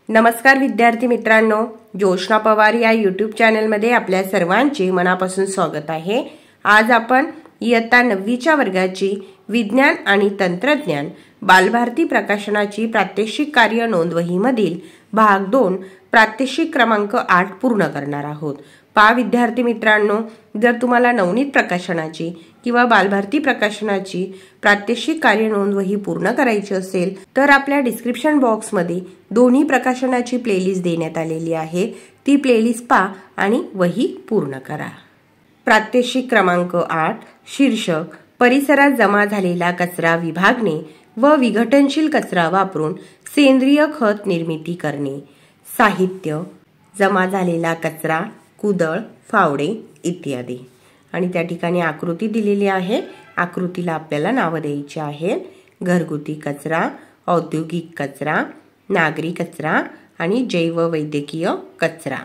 नमस्कार विद्यार्थी मित्रांनो, जोशना पवार या यूट्यूब चॅनलमध्ये आपल्या सर्वांचे मनापासून स्वागत आहे। आज आपण इयत्ता 9वीच्या वर्गाची विज्ञान आणि तंत्रज्ञान बालभारती प्रकाशनाची प्रात्यक्षिक कार्य नोंदवहीमधील भाग 2 प्रात्यक्षिक क्रमांक 8 पूर्ण करणार आहोत। विद्यार्थी मित्रांनो, जर तुम्हाला नवनीत प्रकाशनाची किंवा बालभारती प्रकाशनाची प्रात्यक्षिक कार्य नोंदवही पूर्ण करायची असेल तर आपल्या डिस्क्रिप्शन बॉक्समध्ये दोन्ही प्रकाशनाची प्लेलिस्ट देण्यात आलेली आहे। ती प्लेलिस्ट पहा आणि वही पूर्ण करा। प्रात्यक्षिक क्रमांक 8 शीर्षक परिसरात जमा झालेला कचरा विभागणे व विघटनशील कचरा वापरून सेंद्रिय खत निर्मिती करणे। साहित्य जमा झालेला कचरा, कुदळ, फावडे इत्यादी। आणि त्या ठिकाणी आकृती दिलेली आहे। आकृतीला आपल्याला नाव द्यायची आहेत। घरगुती कचरा, औद्योगिक कचरा, नागरी कचरा आणि जैववैद्यकीय कचरा।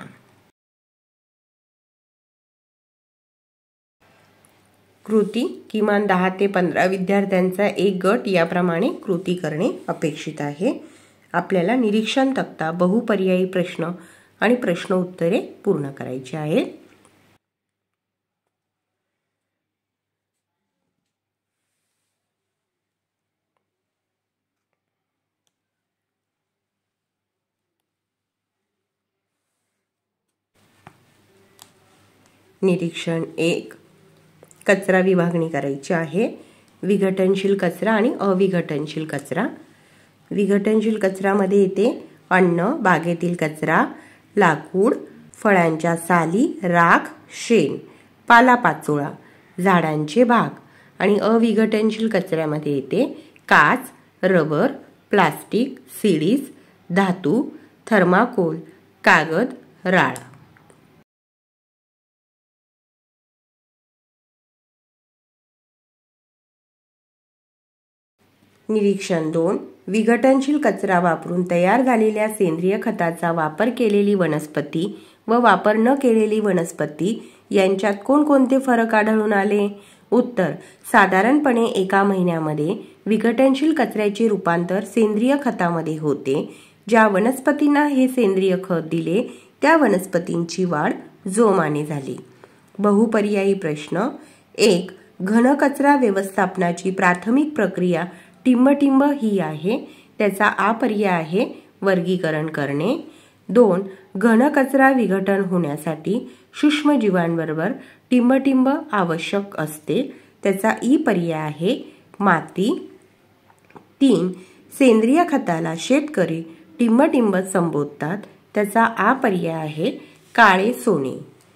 कृती किमान 10 ते 15 विद्यार्थ्यांचा एक गट याप्रमाणे कृती करणे अपेक्षित आहे। आपल्याला निरीक्षण तक्ता, बहुपर्यायी प्रश्न आणि प्रश्न उत्तरे पूर्ण करायची आहेत। निरीक्षण 1, कचरा विभागणी करायची आहे। विघटनशील कचरा आणि अविघटनशील कचरा। विघटनशील कचऱ्यामध्ये येते अन्न, बागेतील कचरा, लाकूड, फळांच्या साली, राख, शेण, पालापाचोळा, झाडांचे भाग। आणि अविघटनशील कचऱ्यामध्ये येते काच, रबर, प्लास्टिक, सीडीज, धातू, थर्माकोल, कागद, राळ। निरीक्षण 2, विघटनशील कचरा वापरून तयार झालेल्या सेंद्रिय खताचा वापर केलेली वनस्पती व वापर न केलेली वनस्पती यांच्यात कोणकोणते फरक आढळून आले? उत्तर, साधारणपणे एका महिन्यामध्ये विघटनशील कचऱ्याचे रूपांतर सेंद्रिय खतामध्ये होते। ज्या वनस्पतींना हे सेंद्रिय खत दिले त्या वनस्पतींची वाढ जोमाने झाली। बहुपर्यायी प्रश्न 1, घनकचरा व्यवस्थापनाची प्राथमिक प्रक्रिया टिंबटिंब ही आहे। त्याचा आ पर्याय आहे वर्गीकरण करणे। 2, घनकचरा विघटन होण्यासाठी सूक्ष्मजीवांबरोबर टिंबटिंब आवश्यक असते। त्याचा ई पर्याय आहे माती। 3, सेंद्रिय खताला शेतकरी टिंबटिंब संबोधतात। त्याचा आ पर्याय आहे काळे सोने।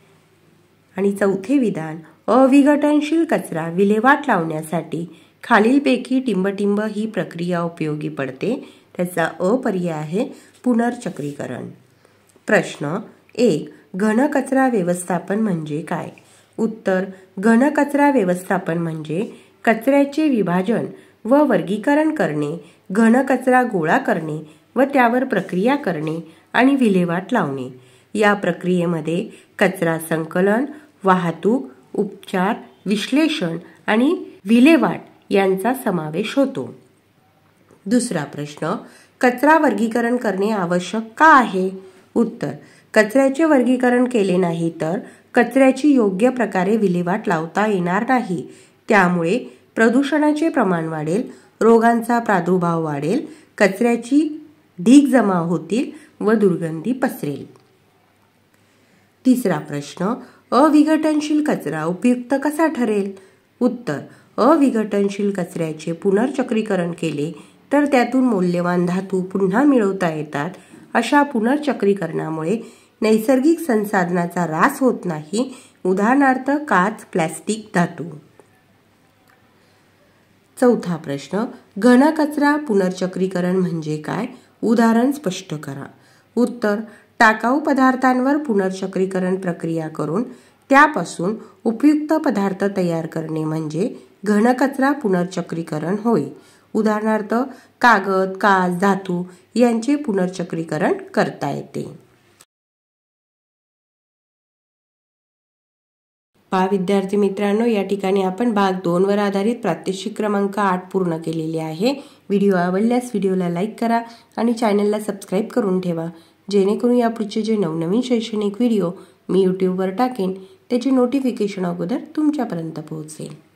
आणि चौथे विधान, अविघटनशील कचरा विल्हेवाट लावण्यासाठी खालीलपैकी टिंबटिंब ही प्रक्रिया उपयोगी पडते। त्याचा अ पर्याय आहे पुनर्चक्रीकरण। प्रश्न 1, घनकचरा व्यवस्थापन म्हणजे काय? उत्तर, घनकचरा व्यवस्थापन म्हणजे कचऱ्याचे विभाजन व वर्गीकरण करणे, घनकचरा गोळा करणे व त्यावर प्रक्रिया करणे आणि विल्हेवाट लावणे। या प्रक्रियेमध्ये कचरा संकलन, वाहतूक, उपचार, विश्लेषण आणि विल्हेवाट यांचा समावेश होतो। दुसरा प्रश्न, कचरा वर्गीकरण करणे आवश्यक का आहे? उत्तर, कचऱ्याचे वर्गीकरण केले नाही तर कचऱ्याची योग्य प्रकारे विल्हेवाट लावता येणार नाही। त्यामुळे प्रदूषणाचे प्रमाण वाढेल, रोगांचा प्रादुर्भाव वाढेल, कचऱ्याची ढीग जमा होतील व दुर्गंधी पसरेल। तिसरा प्रश्न, अविघटनशील कचरा उपयुक्त कसा ठरेल? उत्तर, अविघटनशील कचऱ्याचे पुनर्चक्रीकरण केले तर त्यातून मौल्यवान धातू पुन्हा मिळवता येतात। अशा पुनर्चक्रीकरणामुळे नैसर्गिक संसाधनाचा ऱ्हास होत नाही। उदाहरणार्थ काच, प्लास्टिक, धातू। चौथा प्रश्न, घनकचरा पुनर्चक्रीकरण म्हणजे काय? उदाहरण स्पष्ट करा। उत्तर, टाकाऊ पदार्थांवर पुनर्चक्रीकरण प्रक्रिया करून त्यापासून उपयुक्त पदार्थ तयार करणे म्हणजे घनकचरा पुनर्चक्रीकरण होय। उदाहरणार्थ कागद, काच, धातू यांचे पुनर्चक्रीकरण करता येते। विद्यार्थी मित्रांनो, या ठिकाणी आपण भाग 2 वर आधारित प्रात्यक्षिक क्रमांक 8 पूर्ण केलेले आहे। व्हिडिओ आवडल्यास व्हिडिओला लाईक करा आणि चॅनलला सबस्क्राईब करून ठेवा, जेणेकरून यापुढचे जे नवनवीन शैक्षणिक व्हिडिओ मी यूट्यूबवर टाकेन त्याची नोटिफिकेशन अगोदर तुमच्यापर्यंत पोहोचेल।